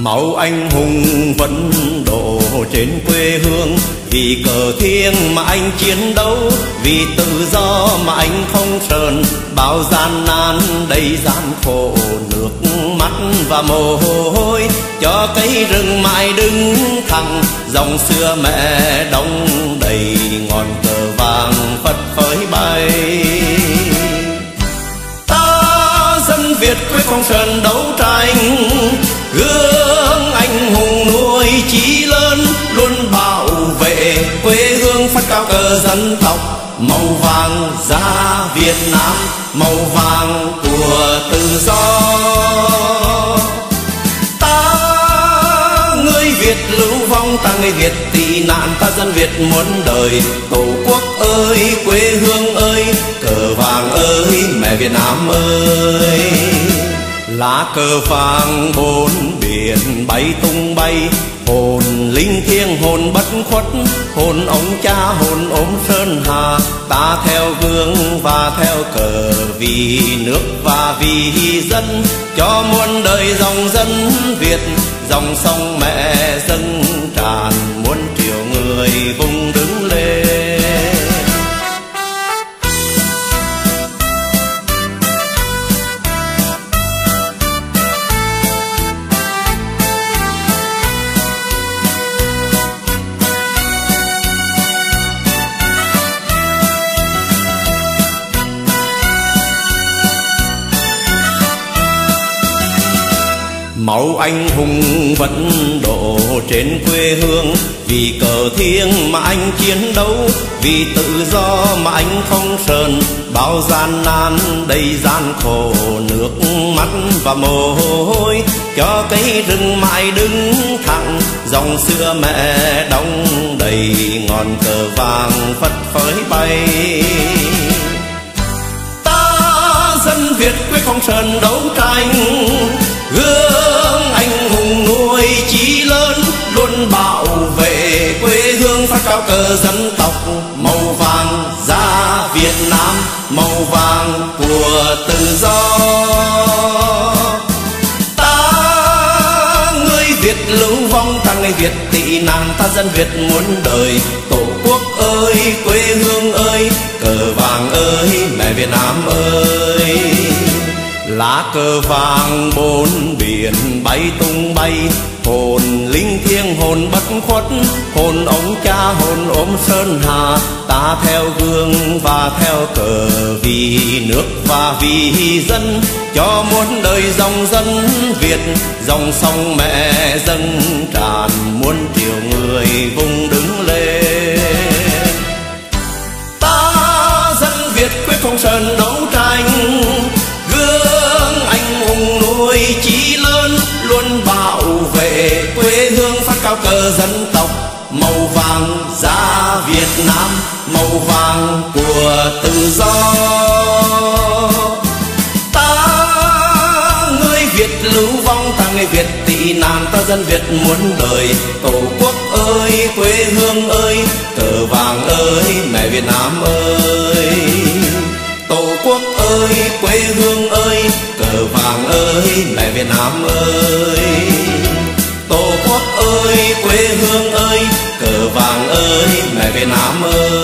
Máu anh hùng vẫn đổ trên quê hương, vì cờ thiêng mà anh chiến đấu, vì tự do mà anh không sờn. Bao gian nan đầy gian khổ, nước mắt và mồ hôi, cho cây rừng mãi đứng thẳng. Dòng xưa mẹ đong đầy, ngọn cờ vàng phất phới bay. Ta dân Việt quyết không sờn đấu tranh, gương anh hùng nuôi chí lớn, luôn bảo vệ quê hương phát cao cờ dân tộc. Màu vàng da Việt Nam, màu vàng của tự do. Ta người Việt lưu vong, ta người Việt tị nạn, ta dân Việt muôn đời. Tổ quốc ơi, quê hương ơi, cờ vàng ơi, mẹ Việt Nam ơi. Lá cờ vàng bốn biển bay tung bay, hồn linh thiêng hồn bất khuất, hồn ông cha hồn ôm sơn hà. Ta theo gương và theo cờ, vì nước và vì dân, cho muôn đời dòng dân Việt. Dòng sông mẹ dâng tràn, muôn triệu người vùng đứng lên. Máu anh hùng vẫn đổ trên quê hương, vì cờ thiêng mà anh chiến đấu, vì tự do mà anh không sờn. Bao gian nan đầy gian khổ, nước mắt và mồ hôi, cho cây rừng mãi đứng thẳng. Dòng xưa mẹ đong đầy, ngọn cờ vàng phất phới bay. Ta dân Việt quyết không sờn đấu tranh, gương anh hùng nuôi chí lớn, luôn bảo vệ quê hương phát cao cờ dân tộc. Màu vàng da Việt Nam, màu vàng của tự do. Ta người Việt lưu vong, ta người Việt tị nạn, ta dân Việt muôn đời. Tổ quốc ơi, quê hương ơi, cờ vàng ơi, mẹ Việt Nam ơi. Lá cờ vàng bốn biển bay tung bay, hồn linh thiêng hồn bất khuất, hồn ông cha hồn ôm sơn hà. Ta theo gương và theo cờ, vì nước và vì dân, cho muôn đời dòng dân Việt. Dòng sông mẹ dâng tràn, muôn triệu người vùng đứng lên. Ta dân Việt quyết không sờn đấu tranh, gương anh hùng nuôi chí lớn, luôn bảo vệ quê hương phát cao cờ dân tộc. Màu vàng da Việt Nam, màu vàng của tự do. Ta người Việt lưu vong, ta người Việt tị nạn, ta dân Việt muôn đời. Tổ quốc ơi, quê hương ơi, cờ vàng ơi, mẹ Việt Nam ơi. Tổ quốc ơi, quê hương ơi, cờ vàng ơi, mẹ Việt Nam ơi. Tổ quốc ơi, quê hương ơi, cờ vàng ơi, mẹ Việt Nam ơi.